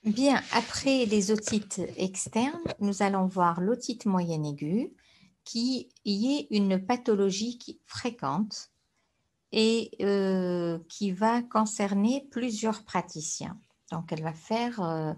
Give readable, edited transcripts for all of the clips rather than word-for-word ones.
Bien, après les otites externes, nous allons voir l'otite moyenne aiguë, qui y est une pathologie fréquente et qui va concerner plusieurs praticiens. Donc, elle va faire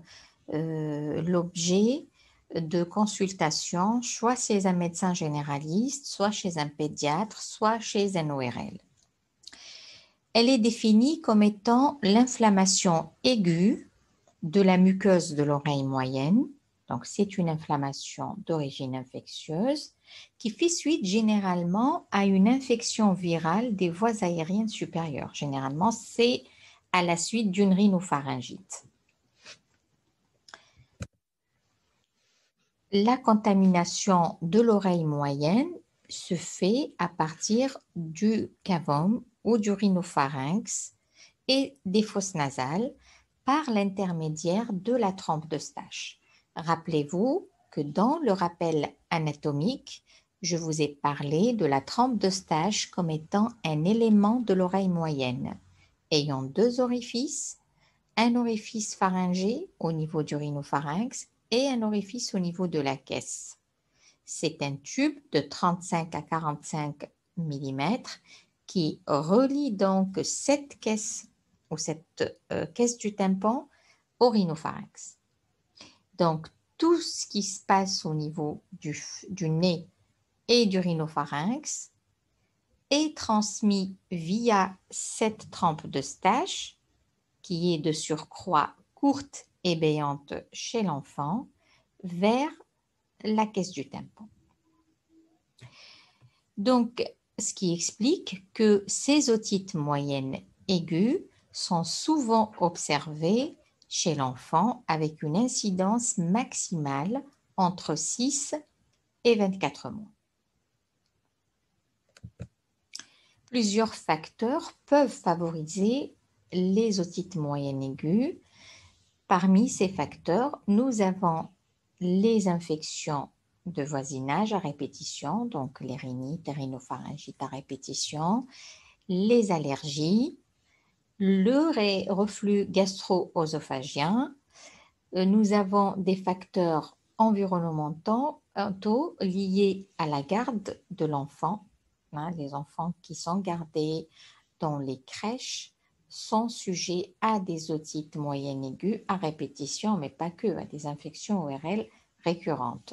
l'objet de consultations, soit chez un médecin généraliste, soit chez un pédiatre, soit chez un ORL. Elle est définie comme étant l'inflammation aiguë de la muqueuse de l'oreille moyenne. Donc, c'est une inflammation d'origine infectieuse qui fait suite généralement à une infection virale des voies aériennes supérieures. Généralement, c'est à la suite d'une rhinopharyngite. La contamination de l'oreille moyenne se fait à partir du cavum ou du rhinopharynx et des fosses nasales par l'intermédiaire de la trompe d'Eustache. Rappelez-vous que dans le rappel anatomique, je vous ai parlé de la trompe d'Eustache comme étant un élément de l'oreille moyenne, ayant deux orifices, un orifice pharyngé au niveau du rhinopharynx et un orifice au niveau de la caisse. C'est un tube de 35 à 45 mm qui relie donc cette caisse ou cette caisse du tympan au rhinopharynx. Donc, tout ce qui se passe au niveau du nez et du rhinopharynx est transmis via cette trempe d'Eustache qui est de surcroît courte et béante chez l'enfant vers la caisse du tympan. Donc, ce qui explique que ces otites moyennes aiguës sont souvent observées chez l'enfant avec une incidence maximale entre 6 et 24 mois. Plusieurs facteurs peuvent favoriser les otites moyennes aiguës. Parmi ces facteurs, nous avons les infections de voisinage à répétition, donc les rhinites, les rhinopharyngites à répétition, les allergies, le reflux gastro-œsophagien. Nous avons des facteurs environnementaux liés à la garde de l'enfant. Les enfants qui sont gardés dans les crèches sont sujets à des otites moyennes aiguës à répétition, mais pas que, à des infections ORL récurrentes.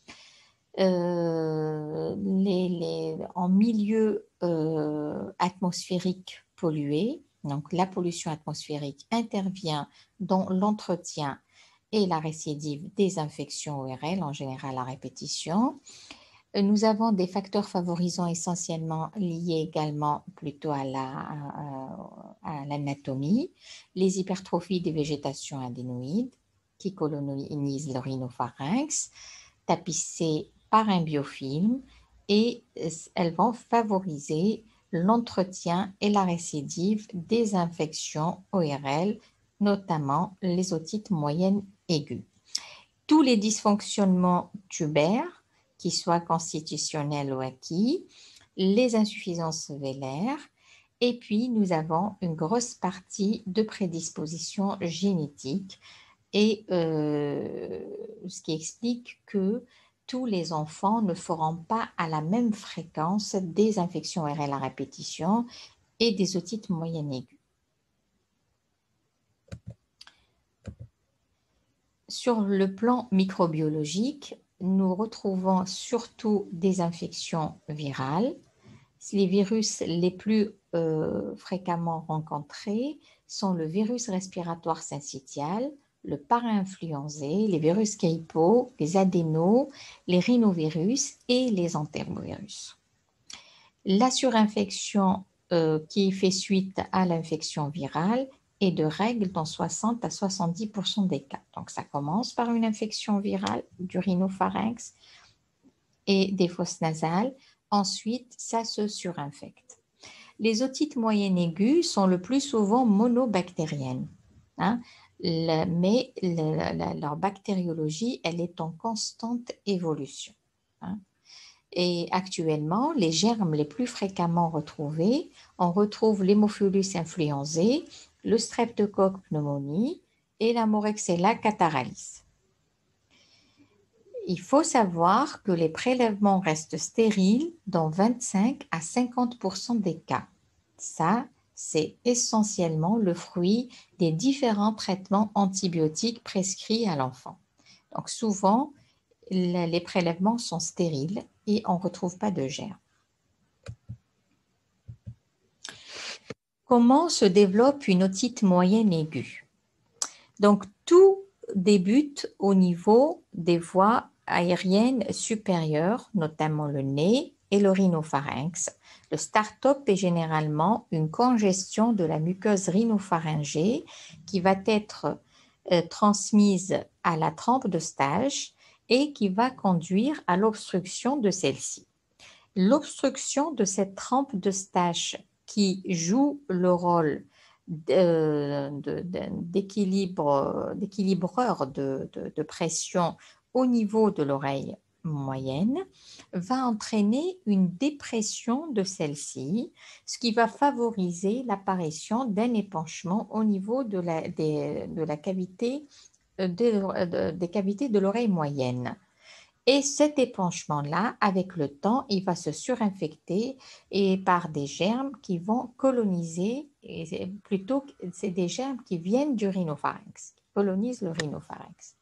En milieu atmosphérique pollué, donc la pollution atmosphérique intervient dans l'entretien et la récidive des infections ORL, en général à répétition. Nous avons des facteurs favorisants essentiellement liés également plutôt à l'anatomie, les hypertrophies des végétations adénoïdes qui colonisent le rhinopharynx, tapissées par un biofilm, et elles vont favoriser l'entretien et la récidive des infections ORL, notamment les otites moyennes aiguës. Tous les dysfonctionnements tubaires, qu'ils soient constitutionnels ou acquis, les insuffisances vélaires, et puis nous avons une grosse partie de prédisposition génétique, et ce qui explique que tous les enfants ne feront pas à la même fréquence des infections ORL à répétition et des otites moyennes aiguës. Sur le plan microbiologique, nous retrouvons surtout des infections virales. Les virus les plus fréquemment rencontrés sont le virus respiratoire syncytial, le parainfluenzé, les virus grippaux, les adénos, les rhinovirus et les entérovirus. La surinfection qui fait suite à l'infection virale est de règle dans 60 à 70% des cas. Donc, ça commence par une infection virale du rhinopharynx et des fosses nasales. Ensuite, ça se surinfecte. Les otites moyennes aiguës sont le plus souvent monobactériennes, mais leur bactériologie, elle est en constante évolution. Et actuellement, les germes les plus fréquemment retrouvés, on retrouve l'Haemophilus influenzae, le streptocoque pneumonie et la Morexiella cataralis. Il faut savoir que les prélèvements restent stériles dans 25 à 50% des cas. Ça, c'est essentiellement le fruit des différents traitements antibiotiques prescrits à l'enfant. Donc souvent, les prélèvements sont stériles et on ne retrouve pas de germes. Comment se développe une otite moyenne aiguë? Donc tout débute au niveau des voies aériennes supérieures, notamment le nez et le rhinopharynx. Le start-up est généralement une congestion de la muqueuse rhinopharyngée qui va être transmise à la trempe de Stage et qui va conduire à l'obstruction de celle-ci. L'obstruction de cette trempe de Stage qui joue le rôle d'équilibreur de pression au niveau de l'oreille moyenne va entraîner une dépression de celle-ci, ce qui va favoriser l'apparition d'un épanchement au niveau de la cavité, des cavités de l'oreille moyenne. Et cet épanchement-là, avec le temps, il va se surinfecter et par des germes qui vont coloniser, et plutôt c'est des germes qui viennent du rhinopharynx, qui colonisent le rhinopharynx.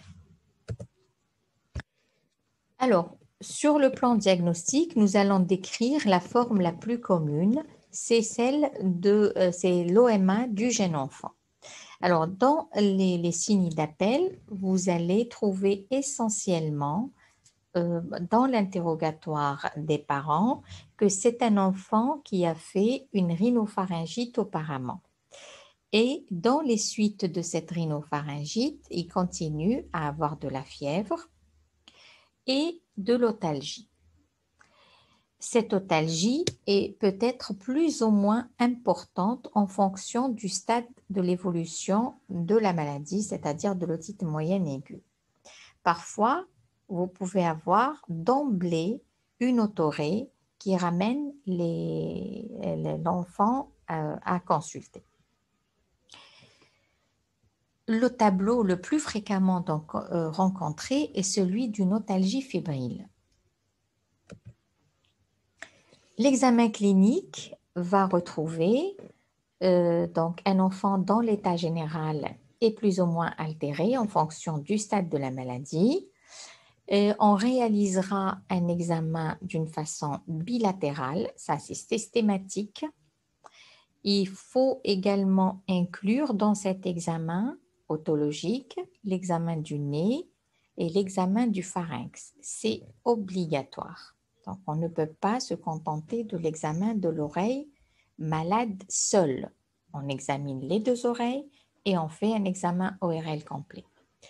Alors, sur le plan diagnostique, nous allons décrire la forme la plus commune, c'est celle c'est l'OMA du jeune enfant. Alors, dans les signes d'appel, vous allez trouver essentiellement dans l'interrogatoire des parents que c'est un enfant qui a fait une rhinopharyngite auparavant. Et dans les suites de cette rhinopharyngite, il continue à avoir de la fièvre et de l'otalgie. Cette otalgie est peut-être plus ou moins importante en fonction du stade de l'évolution de la maladie, c'est-à-dire de l'otite moyenne aiguë. Parfois, vous pouvez avoir d'emblée une otorrhée qui ramène l'enfant à consulter. Le tableau le plus fréquemment rencontré est celui d'une otalgie fébrile. L'examen clinique va retrouver donc un enfant dont l'état général est plus ou moins altéré en fonction du stade de la maladie. On réalisera un examen d'une façon bilatérale, ça c'est systématique. Il faut également inclure dans cet examen otologique l'examen du nez et l'examen du pharynx. C'est obligatoire. Donc, on ne peut pas se contenter de l'examen de l'oreille malade seul. On examine les deux oreilles et on fait un examen ORL complet.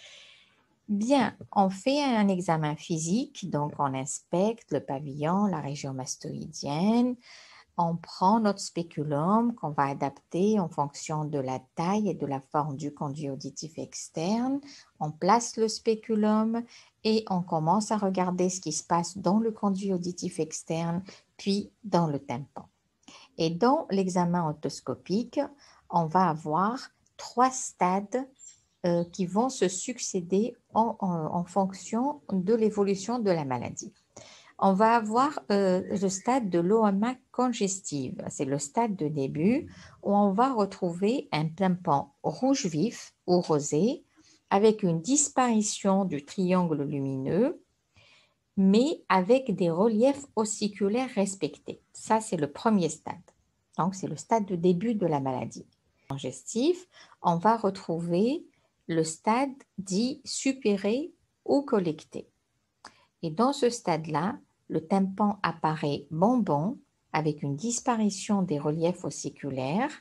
Bien, on fait un examen physique, donc on inspecte le pavillon, la région mastoïdienne, on prend notre spéculum qu'on va adapter en fonction de la taille et de la forme du conduit auditif externe, on place le spéculum et on commence à regarder ce qui se passe dans le conduit auditif externe, puis dans le tympan. Et dans l'examen otoscopique, on va avoir 3 stades qui vont se succéder en fonction de l'évolution de la maladie. On va avoir le stade de l'OMA congestive. C'est le stade de début où on va retrouver un tympan rouge vif ou rosé avec une disparition du triangle lumineux, mais avec des reliefs ossiculaires respectés. Ça, c'est le premier stade. Donc, c'est le stade de début de la maladie. Congestif, on va retrouver le stade dit suppuré ou collecté. Et dans ce stade-là, le tympan apparaît bonbon avec une disparition des reliefs ossiculaires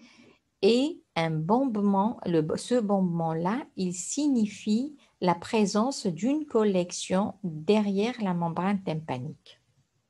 et un bombement. Ce bombement-là, il signifie la présence d'une collection derrière la membrane tympanique.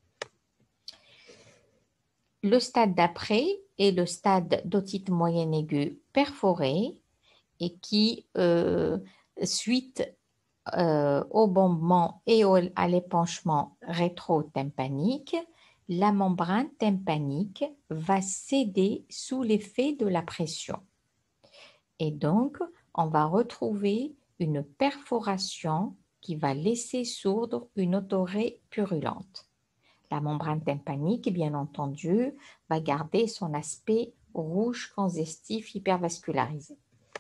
Le stade d'après est le stade d'otite moyenne aiguë perforée et qui, suite au bombement et à l'épanchement rétro-tympanique, la membrane tympanique va céder sous l'effet de la pression. Et donc, on va retrouver une perforation qui va laisser sourdre une otorrhée purulente. La membrane tympanique, bien entendu, va garder son aspect rouge congestif hypervascularisé.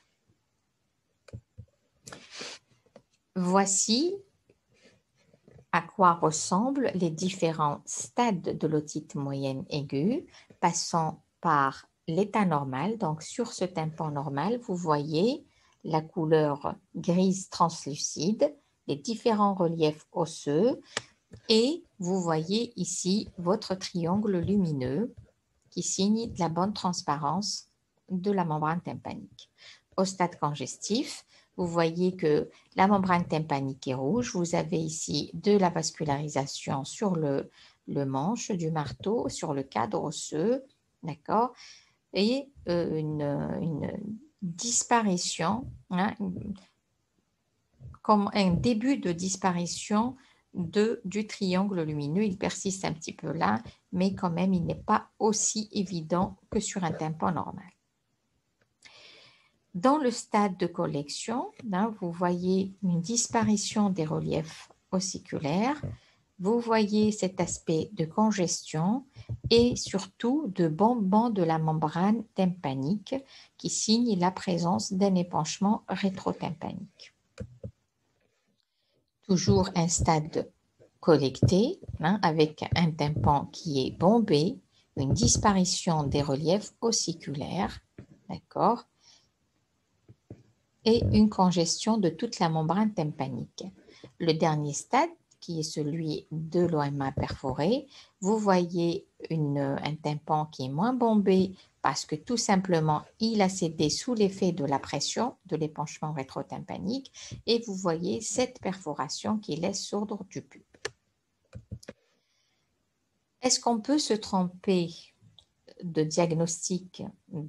Voici à quoi ressemblent les différents stades de l'otite moyenne aiguë, passant par l'état normal. Donc, sur ce tympan normal, vous voyez la couleur grise translucide, les différents reliefs osseux, et vous voyez ici votre triangle lumineux qui signe la bonne transparence de la membrane tympanique. Au stade congestif, vous voyez que la membrane tympanique est rouge. Vous avez ici de la vascularisation sur le manche du marteau, sur le cadre osseux, d'accord, et une disparition, hein, comme un début de disparition du triangle lumineux. Il persiste un petit peu là, mais quand même, il n'est pas aussi évident que sur un tympan normal. Dans le stade de collection, hein, vous voyez une disparition des reliefs ossiculaires, vous voyez cet aspect de congestion et surtout de bombement de la membrane tympanique qui signe la présence d'un épanchement rétrotympanique. Toujours un stade collecté, hein, avec un tympan qui est bombé, une disparition des reliefs ossiculaires, d'accord, et une congestion de toute la membrane tympanique. Le dernier stade, qui est celui de l'OMA perforé, vous voyez un tympan qui est moins bombé parce que tout simplement, il a cédé sous l'effet de la pression de l'épanchement rétrotympanique et vous voyez cette perforation qui laisse sourdre du pub. Est-ce qu'on peut se tromper de diagnostic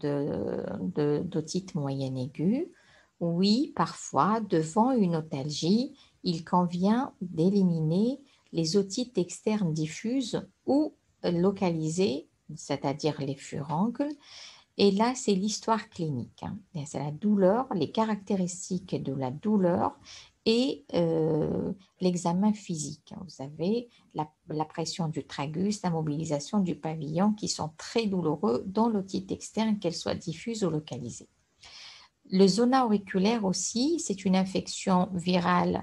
d'otite moyenne aiguë? Oui, parfois, devant une otalgie, il convient d'éliminer les otites externes diffuses ou localisées, c'est-à-dire les furoncles. Et là, c'est l'histoire clinique. C'est la douleur, les caractéristiques de la douleur et l'examen physique. Vous avez la pression du tragus, la mobilisation du pavillon qui sont très douloureux dans l'otite externe, qu'elle soit diffuse ou localisée. Le zona auriculaire aussi, c'est une infection virale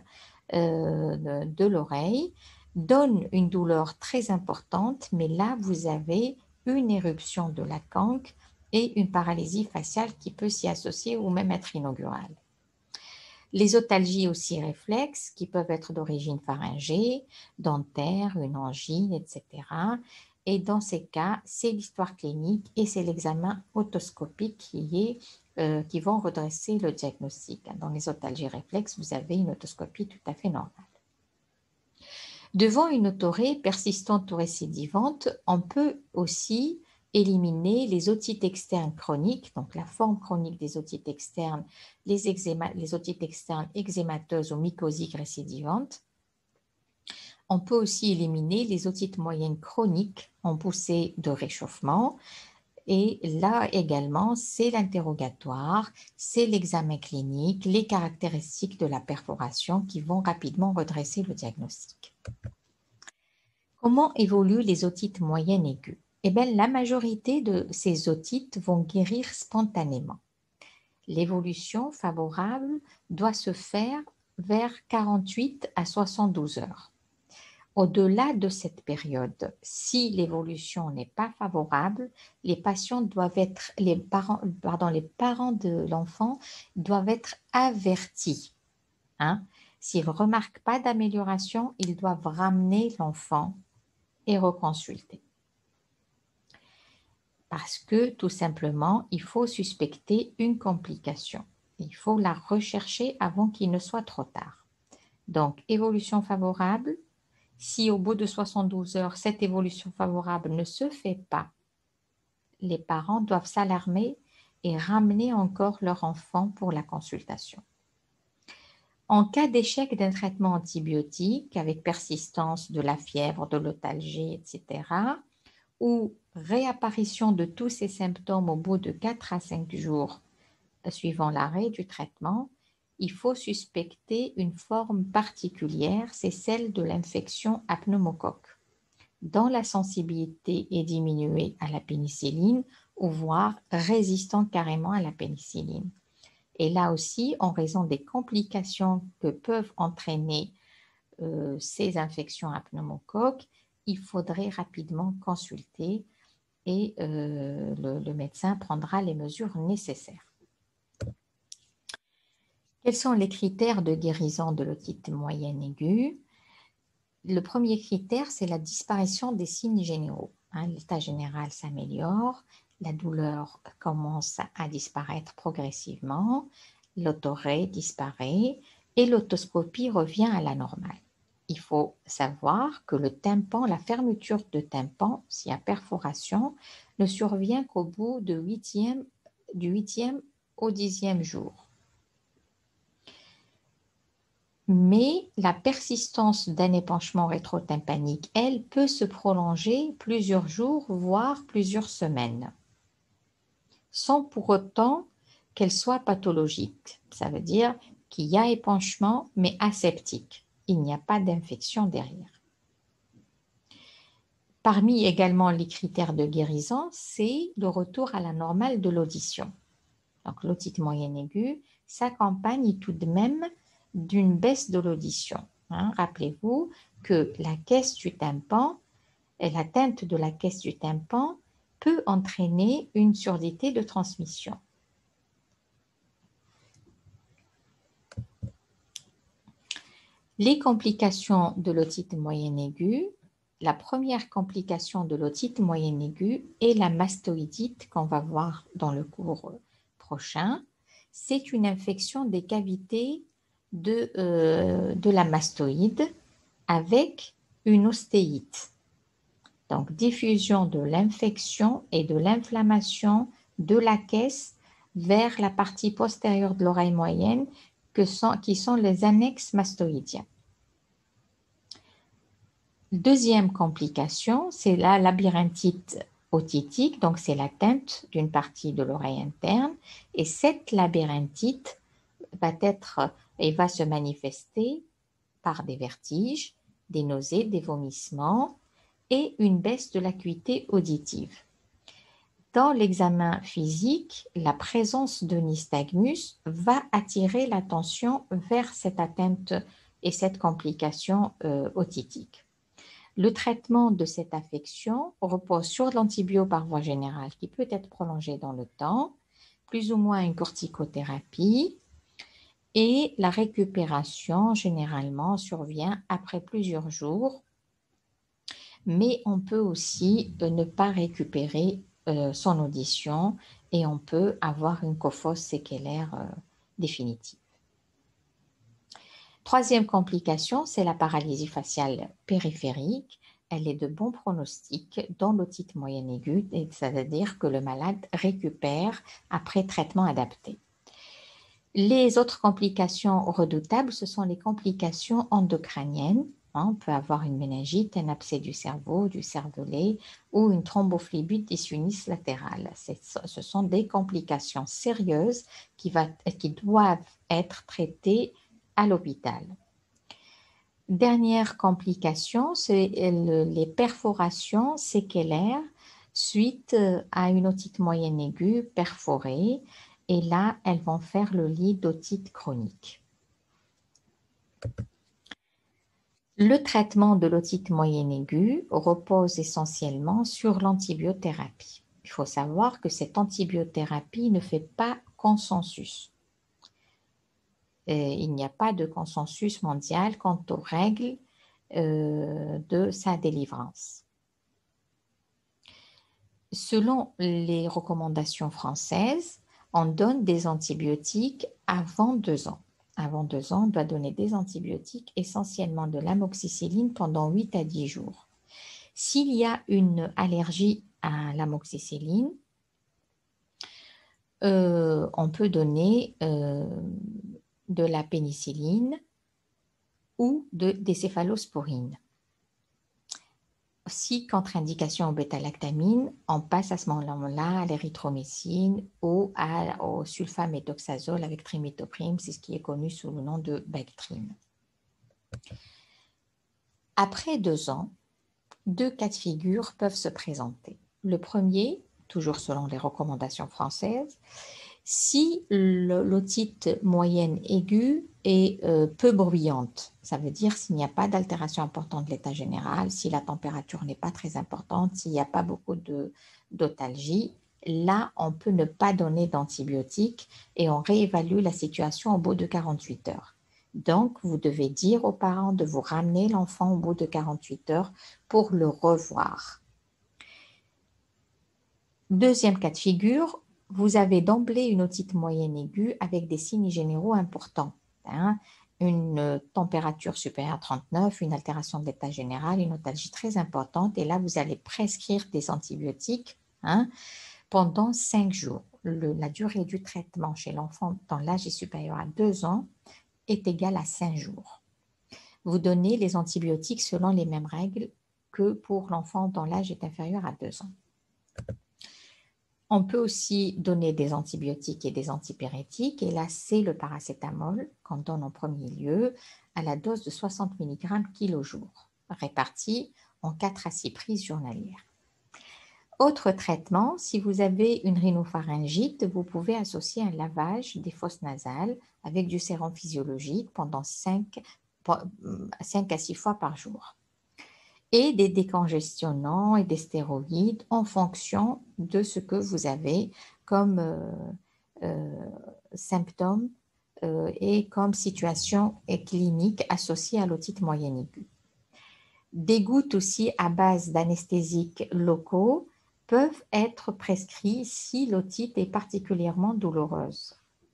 de l'oreille, donne une douleur très importante, mais là, vous avez une éruption de la conque et une paralysie faciale qui peut s'y associer ou même être inaugurale. Les otalgies aussi réflexes qui peuvent être d'origine pharyngée, dentaire, une angine, etc. Et dans ces cas, c'est l'histoire clinique et c'est l'examen otoscopique qui vont redresser le diagnostic. Dans les otalgies réflexes, vous avez une otoscopie tout à fait normale. Devant une otorrhée persistante ou récidivante, on peut aussi éliminer les otites externes chroniques, donc la forme chronique des otites externes, les otites externes eczémateuses ou mycosiques récidivantes. On peut aussi éliminer les otites moyennes chroniques en poussée de réchauffement. Et là également, c'est l'interrogatoire, c'est l'examen clinique, les caractéristiques de la perforation qui vont rapidement redresser le diagnostic. Comment évoluent les otites moyennes aiguës? Eh bien, la majorité de ces otites vont guérir spontanément. L'évolution favorable doit se faire vers 48 à 72 heures. Au-delà de cette période, si l'évolution n'est pas favorable, les parents de l'enfant doivent être avertis. S'ils ne remarquent pas d'amélioration, ils doivent ramener l'enfant et reconsulter. Parce que tout simplement, il faut suspecter une complication. Il faut la rechercher avant qu'il ne soit trop tard. Donc, évolution favorable. Si au bout de 72 heures, cette évolution favorable ne se fait pas, les parents doivent s'alarmer et ramener encore leur enfant pour la consultation. En cas d'échec d'un traitement antibiotique avec persistance de la fièvre, de l'otalgie, etc., ou réapparition de tous ces symptômes au bout de 4 à 5 jours suivant l'arrêt du traitement, il faut suspecter une forme particulière, c'est celle de l'infection à pneumocoque, dont la sensibilité est diminuée à la pénicilline ou voire résistante carrément à la pénicilline. Et là aussi, en raison des complications que peuvent entraîner ces infections à pneumocoque, il faudrait rapidement consulter et le médecin prendra les mesures nécessaires. Quels sont les critères de guérison de l'otite moyenne aiguë? Le premier critère, c'est la disparition des signes généraux. L'état général s'améliore, la douleur commence à disparaître progressivement, l'otorrhée disparaît et l'autoscopie revient à la normale. Il faut savoir que le tympan, la fermeture de tympan, s'il y a perforation, ne survient qu'au bout du 8e au 10e jour. Mais la persistance d'un épanchement rétrotympanique, elle, peut se prolonger plusieurs jours, voire plusieurs semaines, sans pour autant qu'elle soit pathologique. Ça veut dire qu'il y a épanchement, mais aseptique. Il n'y a pas d'infection derrière. Parmi également les critères de guérison, c'est le retour à la normale de l'audition. Donc l'otite moyenne aiguë s'accompagne tout de même d'une baisse de l'audition. Rappelez-vous que la caisse du tympan et l'atteinte de la caisse du tympan peut entraîner une surdité de transmission. Les complications de l'otite moyenne aiguë, la première complication de l'otite moyenne aiguë est la mastoïdite qu'on va voir dans le cours prochain. C'est une infection des cavités de la mastoïde avec une ostéite. Donc, diffusion de l'infection et de l'inflammation de la caisse vers la partie postérieure de l'oreille moyenne qui sont les annexes mastoïdiens. Deuxième complication, c'est la labyrinthite otitique, donc c'est l'atteinte d'une partie de l'oreille interne et cette labyrinthite va se manifester par des vertiges, des nausées, des vomissements et une baisse de l'acuité auditive. Dans l'examen physique, la présence de nystagmus va attirer l'attention vers cette atteinte et cette complication otitique. Le traitement de cette affection repose sur l'antibio par voie générale qui peut être prolongé dans le temps, plus ou moins une corticothérapie, et la récupération généralement survient après plusieurs jours, mais on peut aussi ne pas récupérer son audition et on peut avoir une cophose séquelaire définitive. Troisième complication, c'est la paralysie faciale périphérique. Elle est de bon pronostic dans l'otite moyenne aiguë, c'est-à-dire que le malade récupère après traitement adapté. Les autres complications redoutables, ce sont les complications endocrâniennes. On peut avoir une méningite, un abcès du cerveau, du cervelet ou une thrombophlébite dissunis latérale. Ce sont des complications sérieuses qui doivent être traitées à l'hôpital. Dernière complication, c'est les perforations séquelaires suite à une otite moyenne aiguë perforée. Et là, elles vont faire le lit d'otite chronique. Le traitement de l'otite moyenne aiguë repose essentiellement sur l'antibiothérapie. Il faut savoir que cette antibiothérapie ne fait pas consensus. Il n'y a pas de consensus mondial quant aux règles de sa délivrance. Selon les recommandations françaises, on donne des antibiotiques avant 2 ans. Avant 2 ans, on doit donner des antibiotiques, essentiellement de l'amoxicilline, pendant 8 à 10 jours. S'il y a une allergie à l'amoxicilline, on peut donner de la pénicilline ou des céphalosporines. Si contre-indication au bêta-lactamine, on passe à ce moment-là à l'érythromycine ou au sulfaméthoxazole avec trimethoprim, c'est ce qui est connu sous le nom de Bactrim. Après 2 ans, 2 cas de figure peuvent se présenter. Le premier, toujours selon les recommandations françaises, si l'otite moyenne aiguë est peu bruyante, ça veut dire s'il n'y a pas d'altération importante de l'état général, si la température n'est pas très importante, s'il n'y a pas beaucoup d'otalgie, là, on peut ne pas donner d'antibiotiques et on réévalue la situation au bout de 48 heures. Donc, vous devez dire aux parents de vous ramener l'enfant au bout de 48 heures pour le revoir. Deuxième cas de figure, vous avez d'emblée une otite moyenne aiguë avec des signes généraux importants. Une température supérieure à 39, une altération de l'état général, une otalgie très importante. Et là, vous allez prescrire des antibiotiques pendant 5 jours. La durée du traitement chez l'enfant dans l'âge supérieur à 2 ans est égale à 5 jours. Vous donnez les antibiotiques selon les mêmes règles que pour l'enfant dont l'âge est inférieur à 2 ans. On peut aussi donner des antibiotiques et des antipyrétiques, et là, c'est le paracétamol qu'on donne en premier lieu à la dose de 60 mg kg/jour, répartie en 4 à 6 prises journalières. Autre traitement, si vous avez une rhinopharyngite, vous pouvez associer un lavage des fosses nasales avec du sérum physiologique pendant 5 à 6 fois par jour, et des décongestionnants et des stéroïdes en fonction de ce que vous avez comme symptômes et comme situation clinique associée à l'otite moyenne aiguë. Des gouttes aussi à base d'anesthésiques locaux peuvent être prescrits si l'otite est particulièrement douloureuse.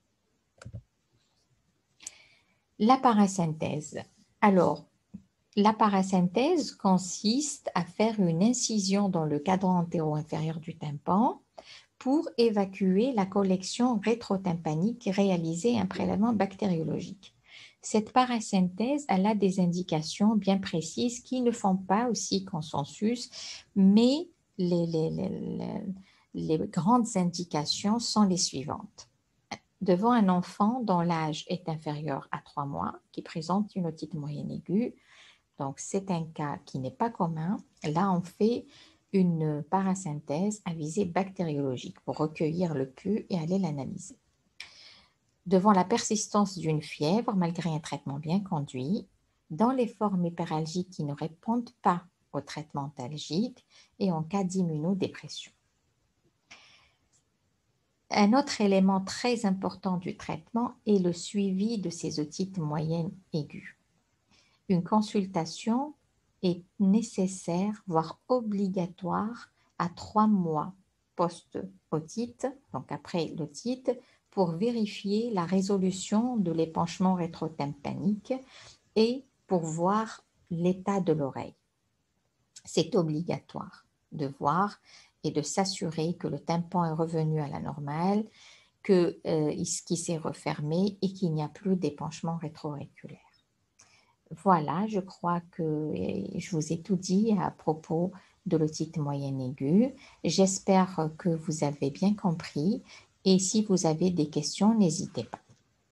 La parasynthèse. Alors, la parasynthèse consiste à faire une incision dans le cadran antéro-inférieur du tympan pour évacuer la collection rétrotympanique et réaliser un prélèvement bactériologique. Cette parasynthèse, elle a des indications bien précises qui ne font pas aussi consensus, mais les grandes indications sont les suivantes. Devant un enfant dont l'âge est inférieur à 3 mois, qui présente une otite moyenne aiguë, donc c'est un cas qui n'est pas commun, là on fait une parasynthèse à visée bactériologique pour recueillir le pouls et aller l'analyser. Devant la persistance d'une fièvre, malgré un traitement bien conduit, dans les formes hyperalgiques qui ne répondent pas au traitement antalgique et en cas d'immunodépression. Un autre élément très important du traitement est le suivi de ces otites moyennes aiguës. Une consultation est nécessaire, voire obligatoire, à 3 mois post-otite, donc après l'otite, pour vérifier la résolution de l'épanchement rétrotympanique et pour voir l'état de l'oreille. C'est obligatoire de voir et de s'assurer que le tympan est revenu à la normale, qu'il s'est refermé et qu'il n'y a plus d'épanchement rétroauriculaire. Voilà, je crois que je vous ai tout dit à propos de l'otite moyenne aiguë. J'espère que vous avez bien compris et si vous avez des questions, n'hésitez pas.